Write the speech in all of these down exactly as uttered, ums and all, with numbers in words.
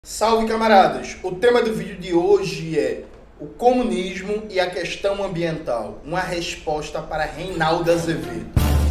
Salve, camaradas! O tema do vídeo de hoje é o comunismo e a questão ambiental, uma resposta para Reinaldo Azevedo.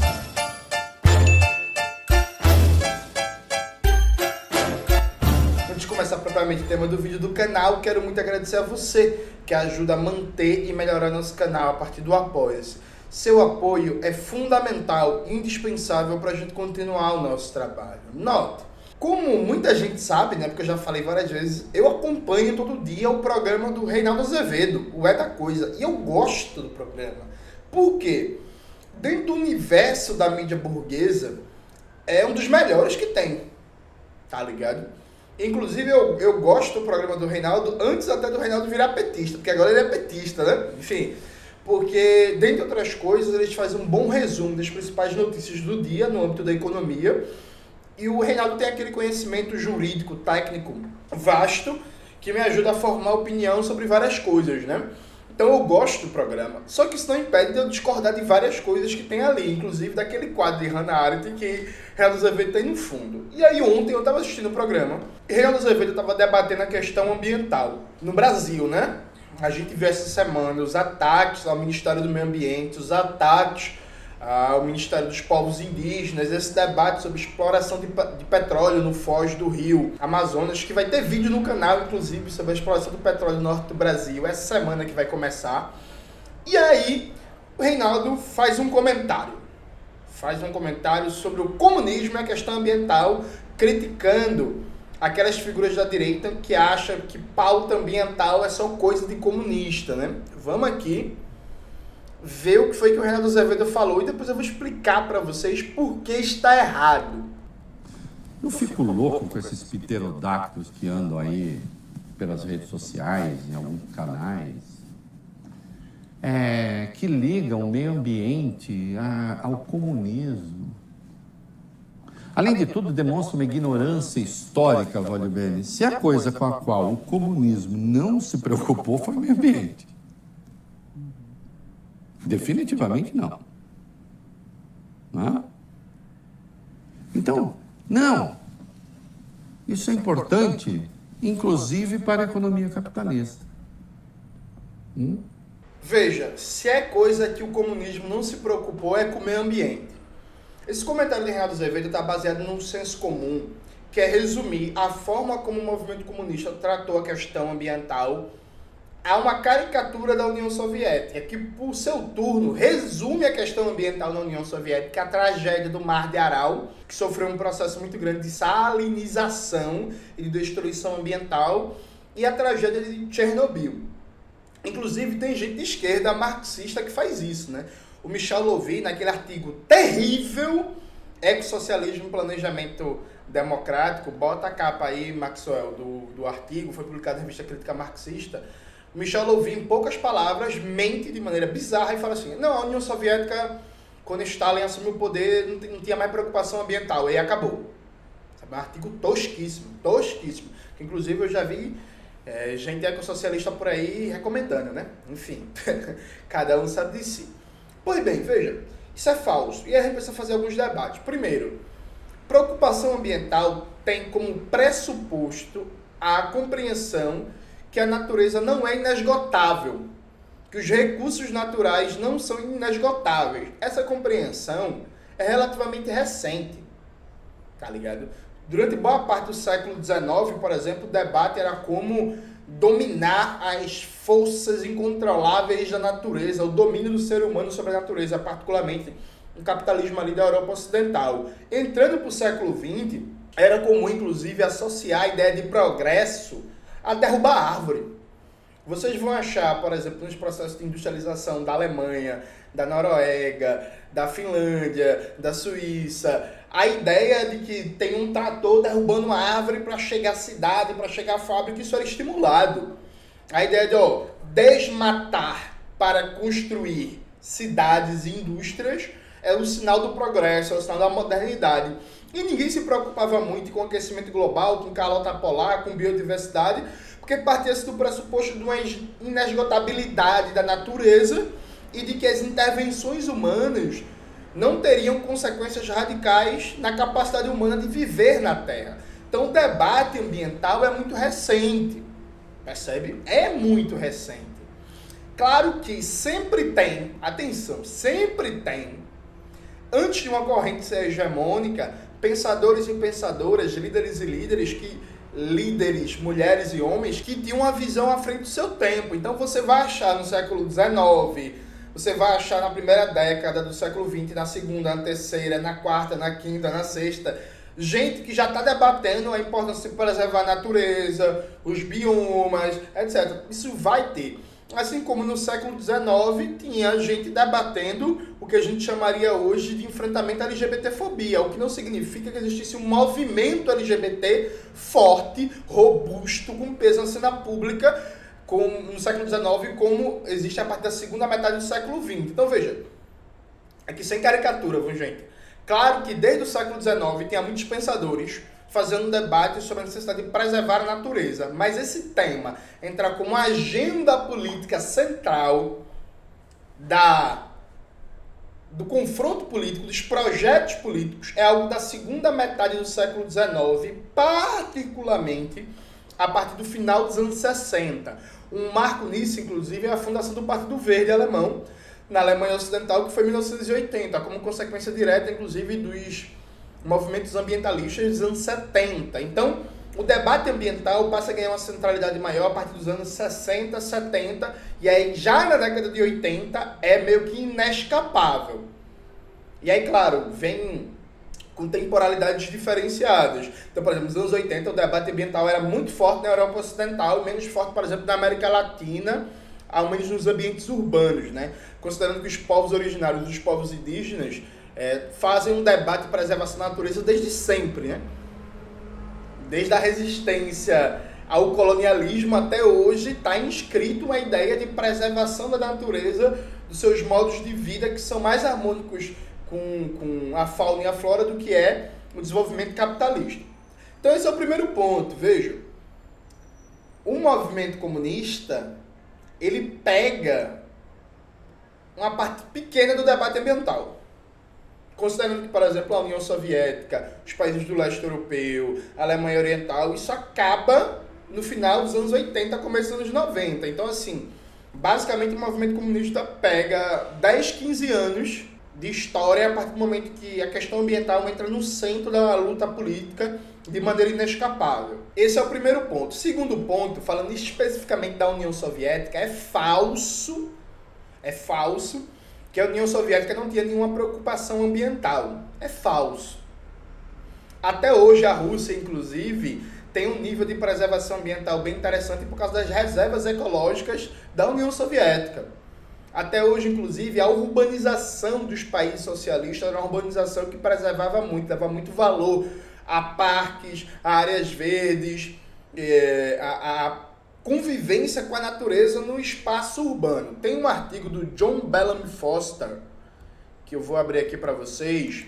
Antes de começar propriamente o tema do vídeo do canal, quero muito agradecer a você que ajuda a manter e melhorar nosso canal a partir do Apoia-se. Seu apoio é fundamental, indispensável para a gente continuar o nosso trabalho. Nota! Como muita gente sabe, né, porque eu já falei várias vezes, eu acompanho todo dia o programa do Reinaldo Azevedo, o É da Coisa, e eu gosto do programa. Por quê? Dentro do universo da mídia burguesa, é um dos melhores que tem, tá ligado? Inclusive, eu, eu gosto do programa do Reinaldo antes até do Reinaldo virar petista, porque agora ele é petista, né? Enfim, porque, dentre outras coisas, eles fazem um bom resumo das principais notícias do dia no âmbito da economia. E o Reinaldo tem aquele conhecimento jurídico, técnico, vasto, que me ajuda a formar opinião sobre várias coisas, né? Então eu gosto do programa. Só que isso não impede de eu discordar de várias coisas que tem ali, inclusive daquele quadro de Hannah Arendt que Reinaldo Azevedo tem no fundo. E aí ontem eu estava assistindo o programa e Reinaldo Azevedo estava debatendo a questão ambiental no Brasil, né? A gente viu essa semana os ataques ao Ministério do Meio Ambiente, os ataques ao Ministério dos Povos Indígenas, esse debate sobre exploração de, de petróleo no Foz do Rio Amazonas, que vai ter vídeo no canal, inclusive, sobre a exploração do petróleo no norte do Brasil, essa semana que vai começar. E aí, o Reinaldo faz um comentário. Faz um comentário sobre o comunismo e a questão ambiental, criticando aquelas figuras da direita que acham que pauta ambiental é só coisa de comunista, né? Vamos aqui ver o que foi que o Reinaldo Azevedo falou e depois eu vou explicar para vocês por que está errado. Eu fico louco com esses pterodáctilos que andam aí pelas redes sociais, em alguns canais, é, que ligam o meio ambiente a, ao comunismo. Além de tudo, demonstra uma ignorância histórica, Valio Bene. Se a coisa com a qual o comunismo não se preocupou foi o meio ambiente. Definitivamente não. Não. Então, não. Isso é importante, inclusive para a economia capitalista. Hum? Veja, se é coisa que o comunismo não se preocupou é com o meio ambiente. Esse comentário de Reinaldo Azevedo está baseado num senso comum, que é resumir a forma como o movimento comunista tratou a questão ambiental a uma caricatura da União Soviética, que, por seu turno, resume a questão ambiental na União Soviética, a tragédia do Mar de Aral, que sofreu um processo muito grande de salinização e de destruição ambiental, e a tragédia de Chernobyl. Inclusive, tem gente de esquerda marxista que faz isso, né? O Michel Louvi, naquele artigo terrível, Ecossocialismo e Planejamento Democrático, bota a capa aí, Maxwell, do, do artigo, foi publicado na revista Crítica Marxista. Michel Louvi, em poucas palavras, mente de maneira bizarra e fala assim: não, a União Soviética, quando Stalin assumiu o poder, não, não tinha mais preocupação ambiental, e aí acabou. Sabe? Um artigo tosquíssimo, tosquíssimo. Que, inclusive, eu já vi é, gente ecossocialista por aí recomendando, né? Enfim, cada um sabe de si. Pois bem, veja, isso é falso. E a gente precisa fazer alguns debates. Primeiro, preocupação ambiental tem como pressuposto a compreensão que a natureza não é inesgotável, que os recursos naturais não são inesgotáveis. Essa compreensão é relativamente recente, tá ligado? Durante boa parte do século dezenove, por exemplo, o debate era como dominar as forças incontroláveis da natureza, o domínio do ser humano sobre a natureza, particularmente no capitalismo ali da Europa Ocidental. Entrando para o século vinte, era comum, inclusive, associar a ideia de progresso a derrubar a árvore. Vocês vão achar, por exemplo, nos processos de industrialização da Alemanha, da Noruega, da Finlândia, da Suíça, a ideia de que tem um trator derrubando uma árvore para chegar à cidade, para chegar à fábrica, isso era estimulado. A ideia de ó, desmatar para construir cidades e indústrias é o sinal do progresso, é o sinal da modernidade. E ninguém se preocupava muito com aquecimento global, com calota polar, com biodiversidade, porque partia-se do pressuposto de uma inesgotabilidade da natureza e de que as intervenções humanas não teriam consequências radicais na capacidade humana de viver na Terra. Então o debate ambiental é muito recente, percebe? É muito recente. Claro que sempre tem, atenção, sempre tem, antes de uma corrente ser hegemônica, pensadores e pensadoras, líderes e líderes, que, líderes, mulheres e homens, que tinham uma visão à frente do seu tempo. Então você vai achar no século dezenove, você vai achar na primeira década do século vinte, na segunda, na terceira, na quarta, na quinta, na sexta, gente que já está debatendo a importância de preservar a natureza, os biomas, etcétera. Isso vai ter. Assim como no século dezenove tinha gente debatendo o que a gente chamaria hoje de enfrentamento à LGBTfobia, o que não significa que existisse um movimento L G B T forte, robusto, com peso na cena pública, como, no século dezenove, como existe a partir da segunda metade do século vinte. Então veja, aqui sem caricatura, viu, gente? Claro que desde o século dezenove tinha muitos pensadores fazendo um debate sobre a necessidade de preservar a natureza. Mas esse tema entrar como agenda política central da, do confronto político, dos projetos políticos, é algo da segunda metade do século dezenove, particularmente a partir do final dos anos sessenta. Um marco nisso, inclusive, é a fundação do Partido Verde alemão, na Alemanha Ocidental, que foi em mil novecentos e oitenta, como consequência direta, inclusive, dos movimentos ambientalistas dos anos setenta. Então, o debate ambiental passa a ganhar uma centralidade maior a partir dos anos sessenta, setenta, e aí já na década de oitenta é meio que inescapável. E aí, claro, vem com temporalidades diferenciadas. Então, por exemplo, nos anos oitenta o debate ambiental era muito forte na Europa Ocidental e menos forte, por exemplo, na América Latina, ao menos nos ambientes urbanos, né? Considerando que os povos originários, os povos indígenas, É, fazem um debate de preservação da natureza desde sempre, né? Desde a resistência ao colonialismo até hoje está inscrito uma ideia de preservação da natureza, dos seus modos de vida que são mais harmônicos com, com a fauna e a flora do que é o desenvolvimento capitalista. Então esse é o primeiro ponto, veja. O movimento comunista, ele pega uma parte pequena do debate ambiental. Considerando que, por exemplo, a União Soviética, os países do leste europeu, a Alemanha Oriental, isso acaba no final dos anos oitenta, começo dos anos noventa. Então, assim, basicamente o movimento comunista pega dez, quinze anos de história a partir do momento que a questão ambiental entra no centro da luta política de maneira inescapável. Esse é o primeiro ponto. Segundo ponto, falando especificamente da União Soviética, é falso, é falso, que a União Soviética não tinha nenhuma preocupação ambiental. É falso. Até hoje a Rússia, inclusive, tem um nível de preservação ambiental bem interessante por causa das reservas ecológicas da União Soviética. Até hoje, inclusive, a urbanização dos países socialistas era uma urbanização que preservava muito, dava muito valor a parques, a áreas verdes, é, a, a convivência com a natureza no espaço urbano. Tem um artigo do John Bellamy Foster, que eu vou abrir aqui para vocês.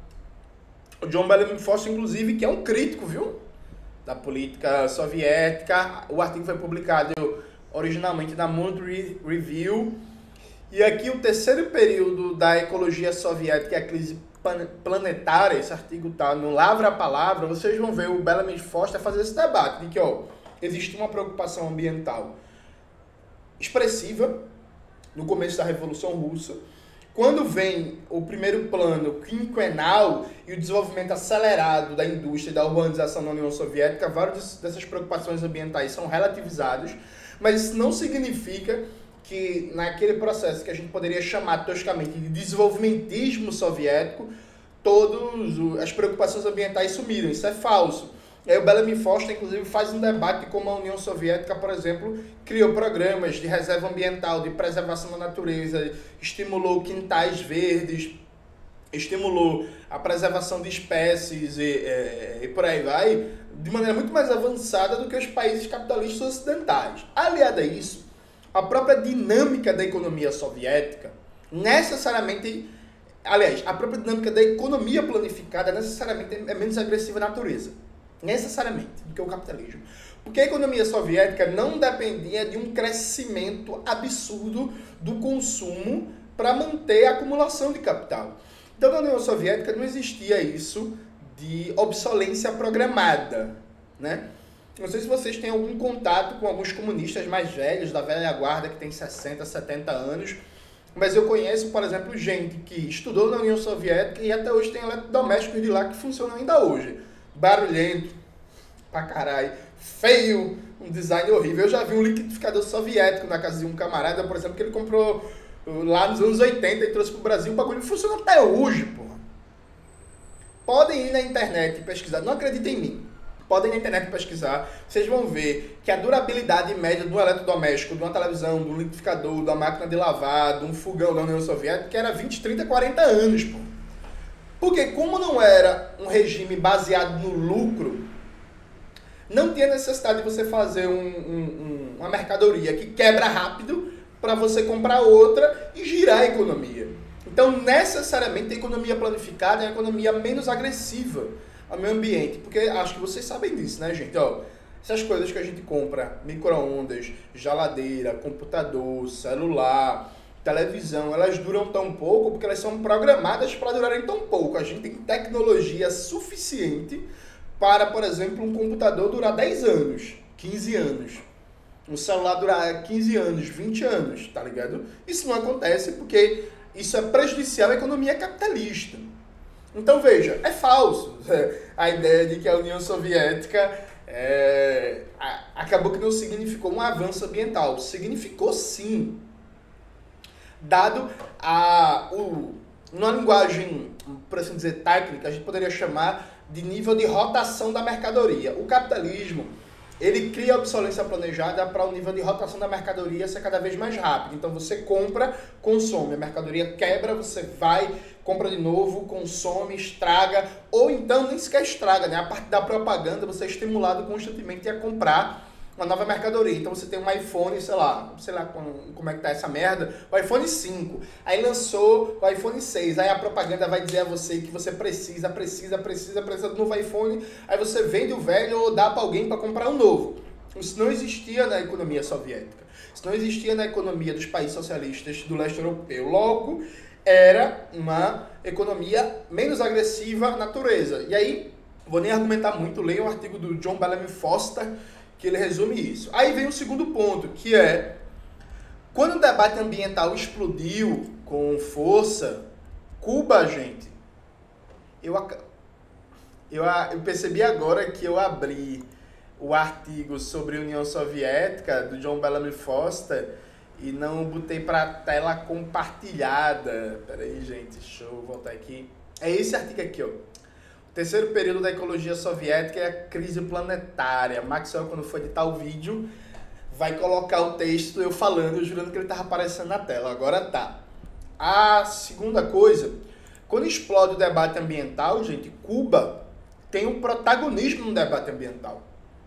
O John Bellamy Foster, inclusive, que é um crítico, viu? Da política soviética. O artigo foi publicado originalmente na Monthly Review. E aqui o terceiro período da ecologia soviética e a crise planetária, esse artigo está no Lavra a Palavra, vocês vão ver o Bellamy Foster fazer esse debate de que, ó, existe uma preocupação ambiental expressiva no começo da Revolução Russa. Quando vem o primeiro plano quinquenal e o desenvolvimento acelerado da indústria e da urbanização na União Soviética, várias dessas preocupações ambientais são relativizadas, mas isso não significa que naquele processo que a gente poderia chamar toscamente de desenvolvimentismo soviético, todas as preocupações ambientais sumiram. Isso é falso. E aí o Bellamy Foster, inclusive, faz um debate de como a União Soviética, por exemplo, criou programas de reserva ambiental, de preservação da natureza, estimulou quintais verdes, estimulou a preservação de espécies e, e, e por aí vai, de maneira muito mais avançada do que os países capitalistas ocidentais. Aliado a isso, a própria dinâmica da economia soviética necessariamente, aliás, a própria dinâmica da economia planificada necessariamente é menos agressiva à natureza. Necessariamente, do que o capitalismo. Porque a economia soviética não dependia de um crescimento absurdo do consumo para manter a acumulação de capital. Então, na União Soviética não existia isso de obsolência programada, né? Não sei se vocês têm algum contato com alguns comunistas mais velhos, da velha guarda, que tem sessenta, setenta anos, mas eu conheço, por exemplo, gente que estudou na União Soviética e até hoje tem eletrodomésticos de lá que funcionam ainda hoje. Barulhento, pra caralho, feio, um design horrível. Eu já vi um liquidificador soviético na casa de um camarada, por exemplo, que ele comprou lá nos anos oitenta e trouxe pro Brasil. O bagulho funciona até hoje, porra. Podem ir na internet e pesquisar, não acreditem em mim. Podem ir na internet pesquisar, vocês vão ver que a durabilidade média de um eletrodoméstico, de uma televisão, de um liquidificador, de uma máquina de lavar, de um fogão da União Soviética era vinte, trinta, quarenta anos, pô. Porque como não era um regime baseado no lucro, não tinha necessidade de você fazer um, um, um, uma mercadoria que quebra rápido para você comprar outra e girar a economia. Então, necessariamente, a economia planificada é a economia menos agressiva ao meio ambiente, porque acho que vocês sabem disso, né, gente? Ó, essas coisas que a gente compra, micro-ondas, geladeira, computador, celular, televisão, elas duram tão pouco porque elas são programadas para durarem tão pouco. A gente tem tecnologia suficiente para, por exemplo, um computador durar dez anos, quinze anos. Um celular durar quinze anos, vinte anos, tá ligado? Isso não acontece porque isso é prejudicial à economia capitalista. Então, veja, é falso a ideia de que a União Soviética é, acabou que não significou um avanço ambiental. Significou sim. Dado a, o, uma linguagem, por assim dizer, técnica, a gente poderia chamar de nível de rotação da mercadoria. O capitalismo, ele cria a obsolência planejada para o nível de rotação da mercadoria ser cada vez mais rápido. Então você compra, consome, a mercadoria quebra, você vai, compra de novo, consome, estraga, ou então nem sequer estraga, né? A parte da propaganda você é estimulado constantemente a comprar uma nova mercadoria. Então você tem um iPhone, sei lá, sei lá como, como é que tá essa merda, o iPhone cinco, aí lançou o iPhone seis, aí a propaganda vai dizer a você que você precisa, precisa, precisa, precisa do novo iPhone, aí você vende o velho ou dá para alguém para comprar um novo. Isso não existia na economia soviética, isso não existia na economia dos países socialistas do leste europeu. Logo, era uma economia menos agressiva à natureza. E aí, vou nem argumentar muito, leia um artigo do John Bellamy Foster, que ele resume isso. Aí vem o segundo ponto, que é, quando o debate ambiental explodiu com força, Cuba, gente, eu, eu, eu percebi agora que eu abri o artigo sobre a União Soviética, do John Bellamy Foster, e não botei para tela compartilhada. Peraí, gente, deixa eu voltar aqui. É esse artigo aqui, ó. Terceiro período da ecologia soviética é a crise planetária. Maxwell, quando for editar o vídeo, vai colocar o texto eu falando, jurando que ele estava aparecendo na tela. Agora tá. A segunda coisa, quando explode o debate ambiental, gente, Cuba tem um protagonismo no debate ambiental.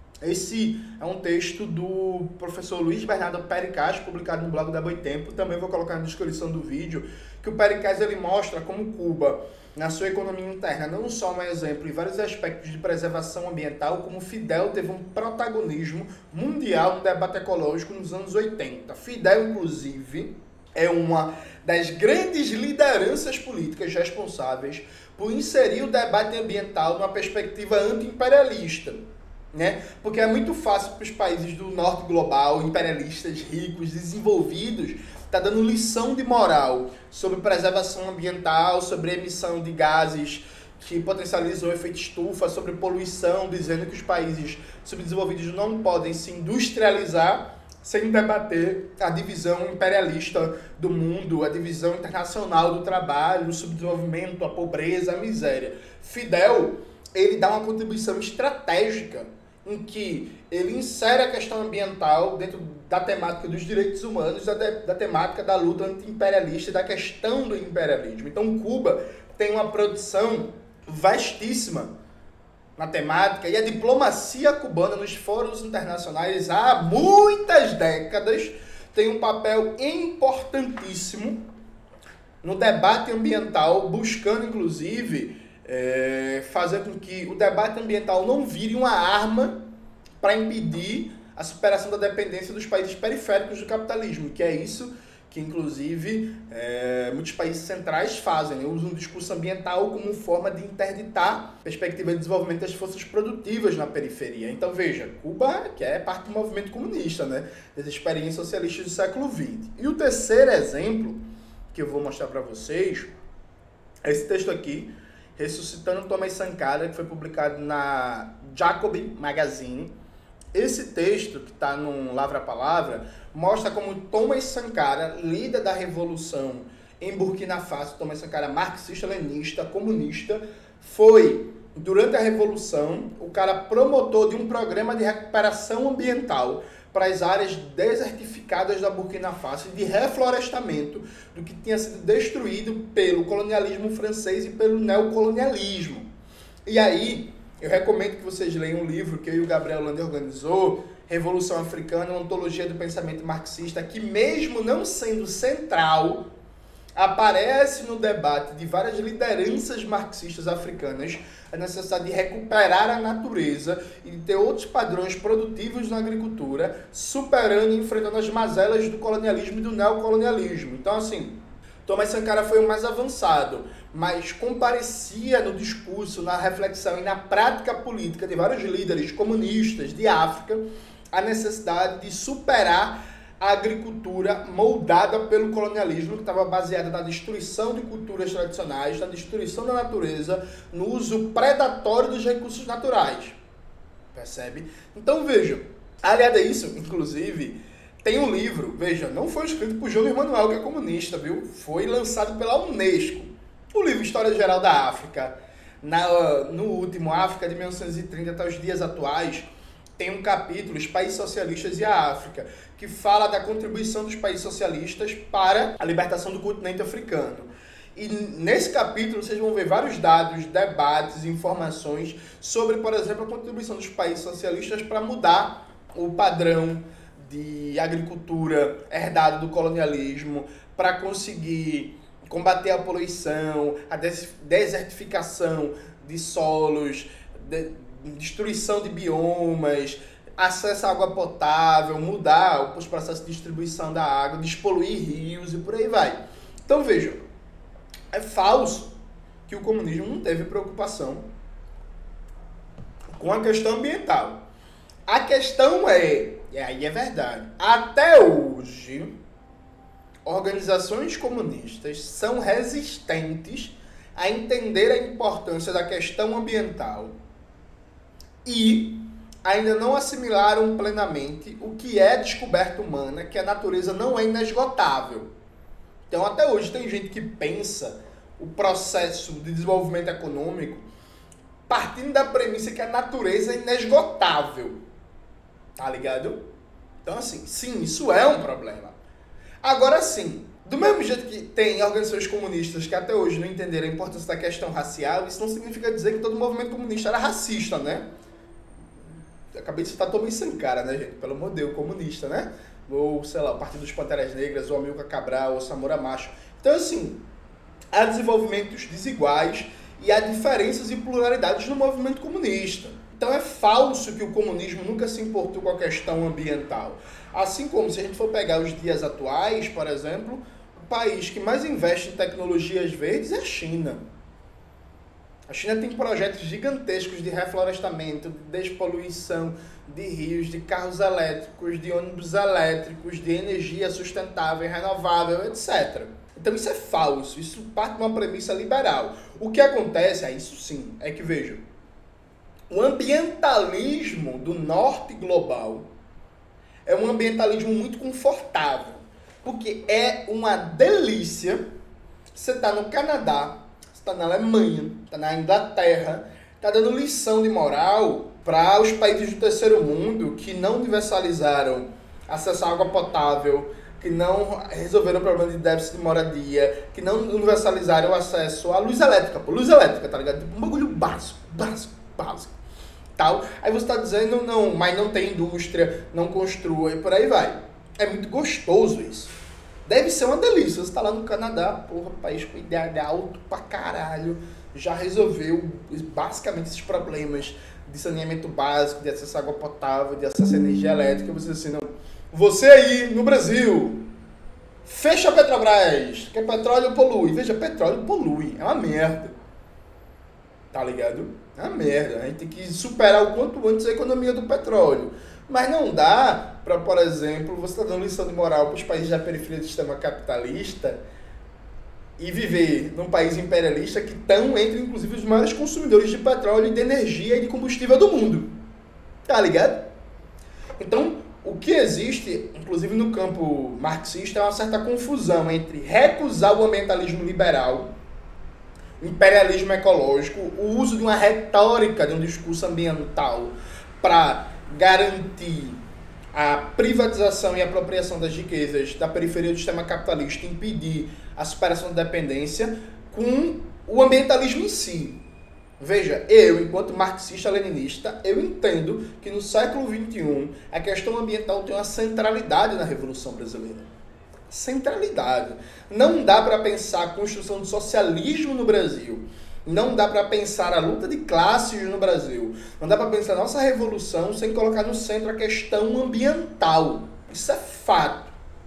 Esse é um texto do professor Luiz Bernardo Pericaz, publicado no blog da Boitempo. Também vou colocar na descrição do vídeo, que o Pericaz ele mostra como Cuba, na sua economia interna, não só um exemplo em vários aspectos de preservação ambiental, como Fidel teve um protagonismo mundial no debate ecológico nos anos oitenta. Fidel, inclusive, é uma das grandes lideranças políticas responsáveis por inserir o debate ambiental numa perspectiva anti-imperialista, né? Porque é muito fácil para os países do norte global, imperialistas, ricos, desenvolvidos, tá dando lição de moral sobre preservação ambiental, sobre emissão de gases que potencializam o efeito estufa, sobre poluição, dizendo que os países subdesenvolvidos não podem se industrializar sem debater a divisão imperialista do mundo, a divisão internacional do trabalho, o subdesenvolvimento, a pobreza, a miséria. Fidel, ele dá uma contribuição estratégica em que ele insere a questão ambiental dentro da temática dos direitos humanos, da, de, da temática da luta anti-imperialista e da questão do imperialismo. Então, Cuba tem uma produção vastíssima na temática, e a diplomacia cubana nos fóruns internacionais há muitas décadas tem um papel importantíssimo no debate ambiental, buscando, inclusive, É, fazer com que o debate ambiental não vire uma arma para impedir a superação da dependência dos países periféricos do capitalismo, que é isso que inclusive é, muitos países centrais fazem, né? Usam o discurso ambiental como forma de interditar a perspectiva de desenvolvimento das forças produtivas na periferia. Então veja, Cuba, que é parte do movimento comunista, né? Das experiências socialistas do século vinte. E o terceiro exemplo que eu vou mostrar para vocês é esse texto aqui, Ressuscitando Thomas Sankara, que foi publicado na Jacobin Magazine. Esse texto, que está no Lavra a Palavra, mostra como Thomas Sankara, líder da revolução em Burkina Faso, Thomas Sankara marxista-leninista, comunista, foi, durante a revolução, o cara promotor de um programa de recuperação ambiental para as áreas desertificadas da Burkina Faso e de reflorestamento do que tinha sido destruído pelo colonialismo francês e pelo neocolonialismo. E aí, eu recomendo que vocês leiam um livro que eu e o Gabriel Lander organizou, Revolução Africana, uma ontologia do pensamento marxista, que mesmo não sendo central, aparece no debate de várias lideranças marxistas africanas a necessidade de recuperar a natureza e de ter outros padrões produtivos na agricultura, superando e enfrentando as mazelas do colonialismo e do neocolonialismo. Então, assim, Thomas Sankara foi o mais avançado, mas comparecia no discurso, na reflexão e na prática política de vários líderes comunistas de África a necessidade de superar a agricultura moldada pelo colonialismo, que estava baseada na destruição de culturas tradicionais, na destruição da natureza, no uso predatório dos recursos naturais. Percebe? Então, vejam, aliado a isso, inclusive, tem um livro, veja, não foi escrito por João Emanuel, que é comunista, viu? Foi lançado pela Unesco. O livro História Geral da África, na, no último, África de mil novecentos e trinta até os dias atuais, tem um capítulo, Os Países Socialistas e a África, que fala da contribuição dos países socialistas para a libertação do continente africano. E nesse capítulo vocês vão ver vários dados, debates, informações sobre, por exemplo, a contribuição dos países socialistas para mudar o padrão de agricultura herdado do colonialismo, para conseguir combater a poluição, a desertificação de solos, de, destruição de biomas, acesso à água potável, mudar os processos de distribuição da água, despoluir rios e por aí vai. Então vejam, é falso que o comunismo não teve preocupação com a questão ambiental. A questão é, e aí é verdade, até hoje, organizações comunistas são resistentes a entender a importância da questão ambiental e ainda não assimilaram plenamente o que é descoberta humana, que a natureza não é inesgotável. Então, até hoje, tem gente que pensa o processo de desenvolvimento econômico partindo da premissa que a natureza é inesgotável. Tá ligado? Então, assim, sim, isso é um problema. Agora, sim, do mesmo jeito que tem organizações comunistas que até hoje não entenderam a importância da questão racial, isso não significa dizer que todo movimento comunista era racista, né? Eu acabei de citar Thomas Sankara, né, gente? Pelo amor de Deus, comunista, né? Ou, sei lá, o Partido dos Panteras Negras, ou Amilcar Cabral, ou Samora Macho. Então, assim, há desenvolvimentos desiguais e há diferenças e pluralidades no movimento comunista. Então é falso que o comunismo nunca se importou com a questão ambiental. Assim como, se a gente for pegar os dias atuais, por exemplo, o país que mais investe em tecnologias verdes é a China. A China tem projetos gigantescos de reflorestamento, de despoluição de rios, de carros elétricos, de ônibus elétricos, de energia sustentável, renovável, etcétera. Então isso é falso, isso parte de uma premissa liberal. O que acontece, é isso sim, é que, vejam, o ambientalismo do norte global é um ambientalismo muito confortável, porque é uma delícia você estar no Canadá, você está na Alemanha, está na Inglaterra, está dando lição de moral para os países do terceiro mundo que não universalizaram acesso à água potável, que não resolveram o problema de déficit de moradia, que não universalizaram o acesso à luz elétrica, pô, luz elétrica, tá ligado? Um bagulho básico, básico, básico. Tal. Aí você está dizendo, não, mas não tem indústria, não construa e por aí vai. É muito gostoso isso. Deve ser uma delícia. Você está lá no Canadá, porra, país com I D H alto pra caralho, já resolveu basicamente esses problemas de saneamento básico, de acesso à água potável, de acesso à energia elétrica. Você assim, não. Você aí no Brasil, Fecha a Petrobras, que petróleo polui. Veja, petróleo polui, é uma merda. Tá ligado? É uma merda. A gente tem que superar o quanto antes a economia do petróleo. Mas não dá para, por exemplo, você tá dando lição de moral para os países da periferia do sistema capitalista e viver num país imperialista que estão entre, inclusive, os maiores consumidores de petróleo e de energia e de combustível do mundo. Tá ligado? Então, o que existe, inclusive no campo marxista, é uma certa confusão entre recusar o ambientalismo liberal, o imperialismo ecológico, o uso de uma retórica, de um discurso ambiental para garantir a privatização e apropriação das riquezas da periferia do sistema capitalista, impedir a superação da dependência, com o ambientalismo em si. Veja, eu, enquanto marxista-leninista, eu entendo que no século vinte e um a questão ambiental tem uma centralidade na Revolução Brasileira. Centralidade. Não dá para pensar a construção do socialismo no Brasil. Não dá para pensar a luta de classes no Brasil. Não dá para pensar a nossa revolução sem colocar no centro a questão ambiental. Isso é fato.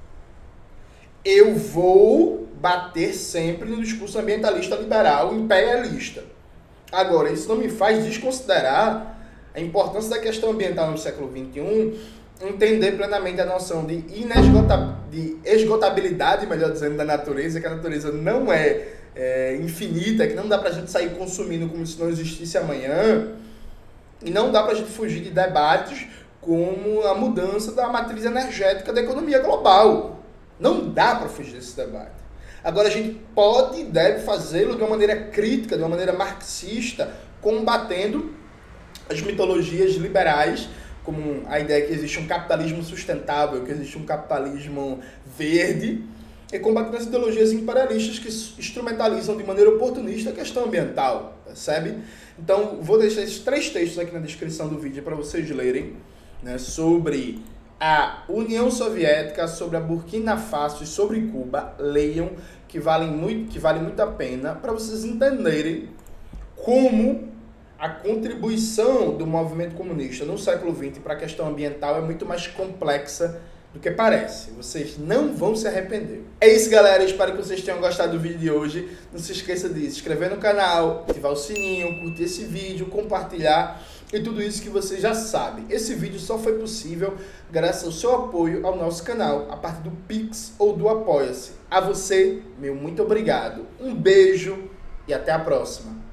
Eu vou bater sempre no discurso ambientalista liberal, imperialista. Agora, isso não me faz desconsiderar a importância da questão ambiental no século vinte e um, entender plenamente a noção de, inesgota, de esgotabilidade, melhor dizendo, da natureza, que a natureza não é, é infinita, que não dá pra gente sair consumindo como se não existisse amanhã, e não dá pra gente fugir de debates como a mudança da matriz energética da economia global. Não dá pra fugir desse debate. Agora, a gente pode e deve fazê-lo de uma maneira crítica, de uma maneira marxista, combatendo as mitologias liberais, como a ideia que existe um capitalismo sustentável, que existe um capitalismo verde, e combatendo as ideologias imperialistas que instrumentalizam de maneira oportunista a questão ambiental, percebe? Então, vou deixar esses três textos aqui na descrição do vídeo para vocês lerem, né, sobre a União Soviética, sobre a Burkina Faso e sobre Cuba. Leiam, que vale muito, que vale muito a pena, para vocês entenderem como a contribuição do movimento comunista no século vinte para a questão ambiental é muito mais complexa do que parece. Vocês não vão se arrepender. É isso, galera. Espero que vocês tenham gostado do vídeo de hoje. Não se esqueça de se inscrever no canal, ativar o sininho, curtir esse vídeo, compartilhar e tudo isso que vocês já sabem. Esse vídeo só foi possível graças ao seu apoio ao nosso canal, a partir do Pix ou do Apoia-se. A você, meu muito obrigado. Um beijo e até a próxima.